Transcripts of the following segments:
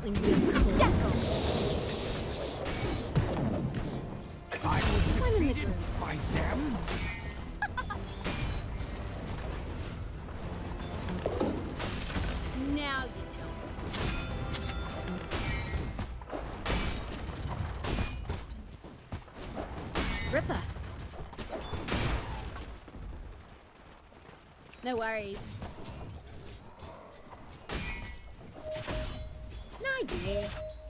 something really cool. Shackle! I was defeated by them? Now you tell me. Ripper. No worries. Nah, yeah.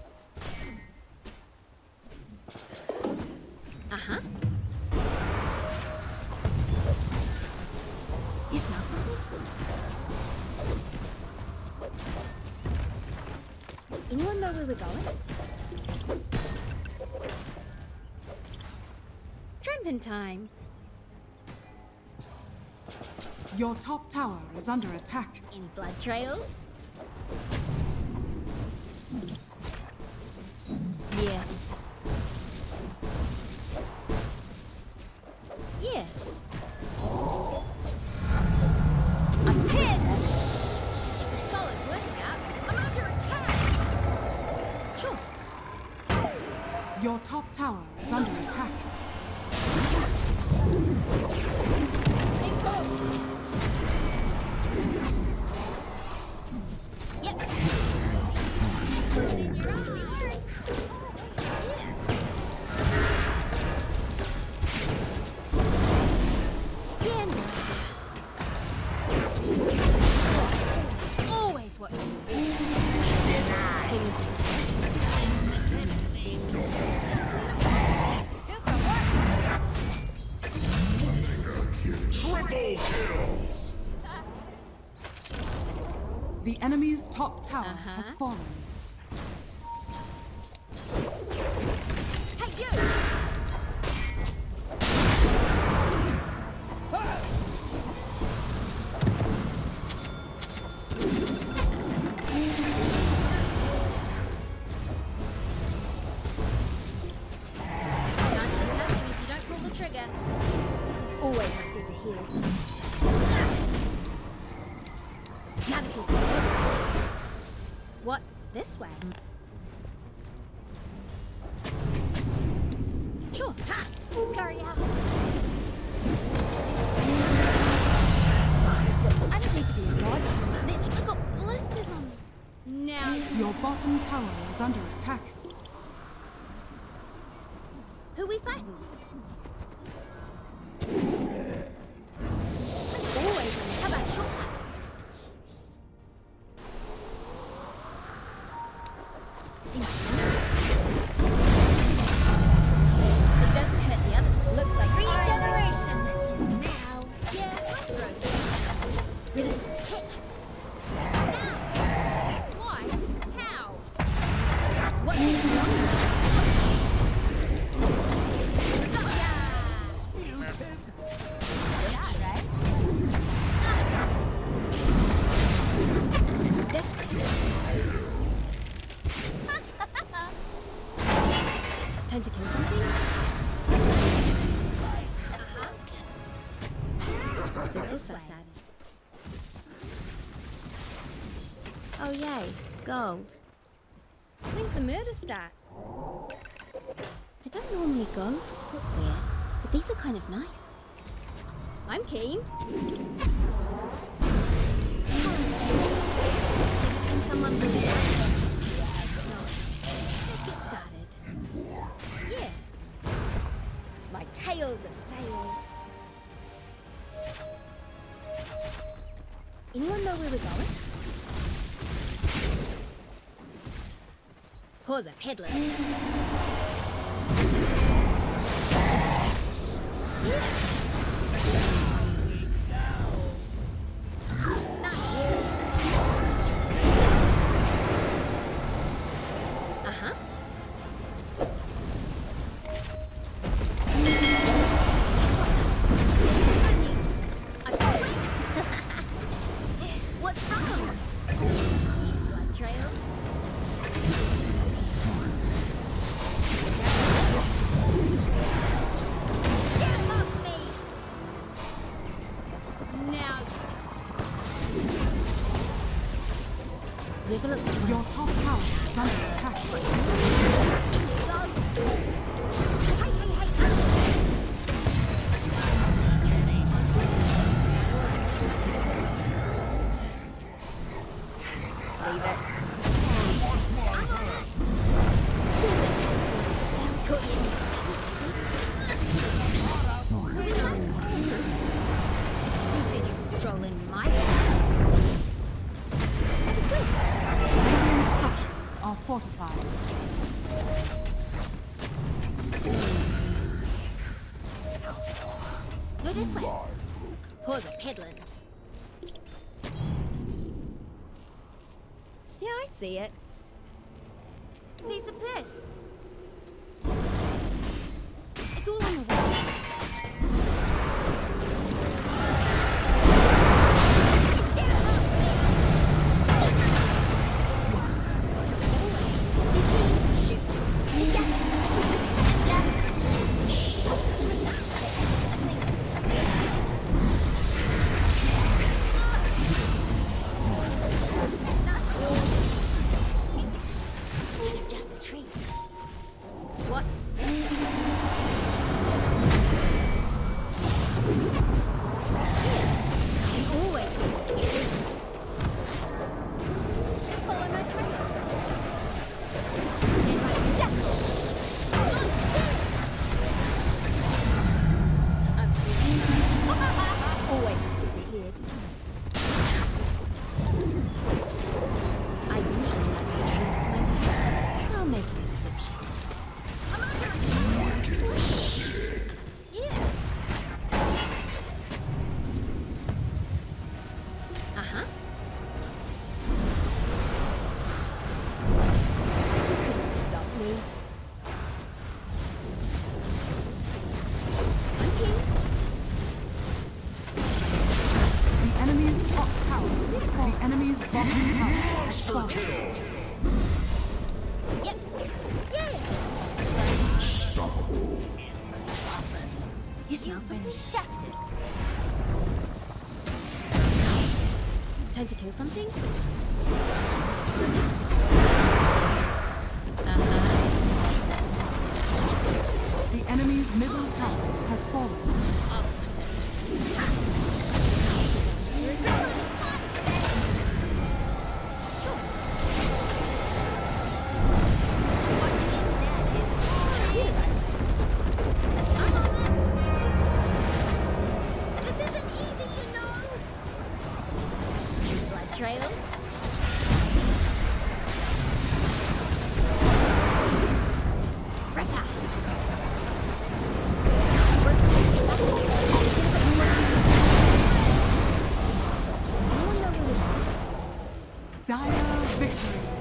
Uh-huh. You smell something? Anyone know where we're going? Tramping time. Your top tower is under attack. Any blood trails? Yeah. Yeah. I'm pissed. It's a solid workout. I'm under attack. Sure. Your top tower is under attack. Yep. Boosting your army. Yeah, no. Always what you do. Here's the Triple kill! The enemy's top tower has fallen. Hey, you! Can't do nothing if you don't pull the trigger. Always a step ahead. Now the kill's over. What? This way? Sure. Ha! Scurry out. I don't need to be a god. I got blisters on me. Now. Your bottom tower is under attack. Who we fighting? I'm always on. How about a shortcut? See my hand? It doesn't hurt the other side. Looks like regeneration. Mischief now. Yeah, I'll throw some. Rid of this kick. Now. Why? How? What's even wrong with that? This way. Time to kill something? This is so sad. Oh yay, gold. When's the murder start? I don't normally go for footwear, but these are kind of nice. I'm keen. Ever seen someone with it? No. Let's get started. Yeah. My tail's a sail. Anyone know where we're going? Pause a peddler. We have a look through. Your top tower is under attack. Hey, hey, hey! Leave it. Here's a got you in your stance. Who said you could stroll in my house? Radiant structures are fortified. No, this way. Pause it, peddling. Yeah, I see it. Piece of piss. It's all on the wall. Get across there. Shoot. Yeah. Just the tree. What? This way. You always visit the trees. Just follow my trail. Stand right shackle. Launch this. I'm pleased. Always a step ahead. I usually like the trees to myself. I'll make an exception. I'm under attack! Yeah. Uh-huh. You couldn't stop me. I'm king. The enemy's top tower is fallen. The enemy's bottom tower has fallen. Yep. Yeah. You smell something? Shafted. Time to kill something? The enemy's middle tower has fallen. Trails? Ripper! Dire victory.